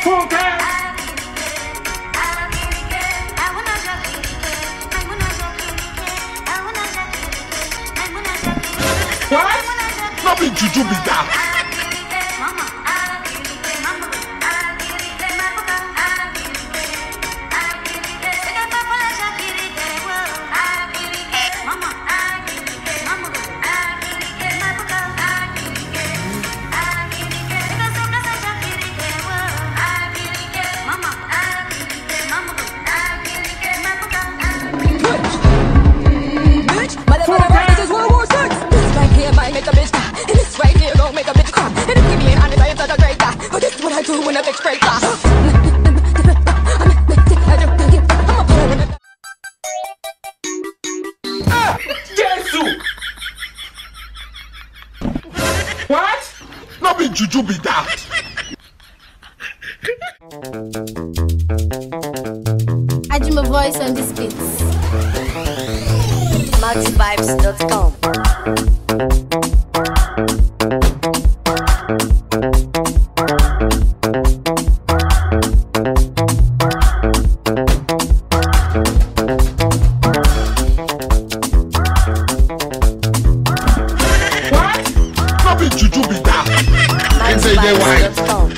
What? Nothing to do with that. When a bitch breaks off. Jesus! What? Not be juju be that. I do my voice on this beat. MaxVibes.com. Juju be that. And say they white.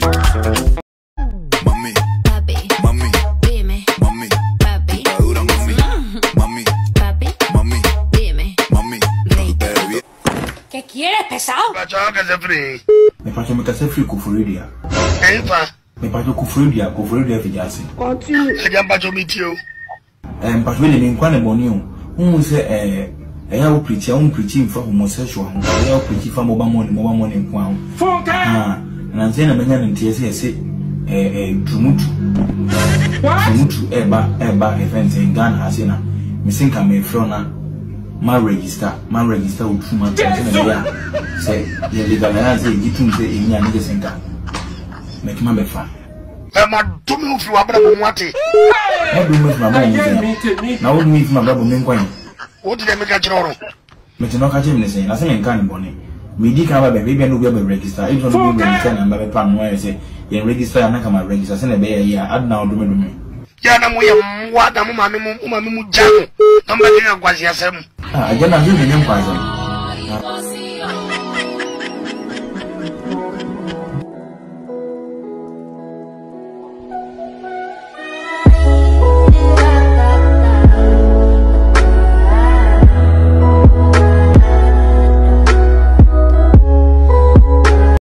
Mommy, papi, mommy, dime, mommy, papi, ahora mommy, mommy, papi, mommy, dime, mommy, baby. ¿Qué quieres, pesado? Pacho, que se free. Me pacho me case free kufuridia. Enfa. Me pacho kufuridia fijasi. Continue. Ella pacho meet you. Pacho me ni nkwane boni o. Unu se eya preach for homosexual. Eya preach for mobile money nkwa. Ah, na nze na menya ntie se tumutu. What? Tumutu eba event in Ghana asena. Me sinka me frona ma register utuma nze na ya. Say ye legalize gitu nze enya nge sinka. Make ma be fa. Ma do me fu abra mo mwate. Ma do me fu abra mo mwate. Na wo me fu abra mo nkwan. What did I make a choro? Metino ka chim nese na se me nkan boni. Me di ka ba be no be register. If no be register na ba pa no say ye register na ka ma register se na be ya ad na odo me. Ya na mo ye mwa da mo mame mu janu. Number ni agwazi asem. Ah, aja na zo me nkwa zo.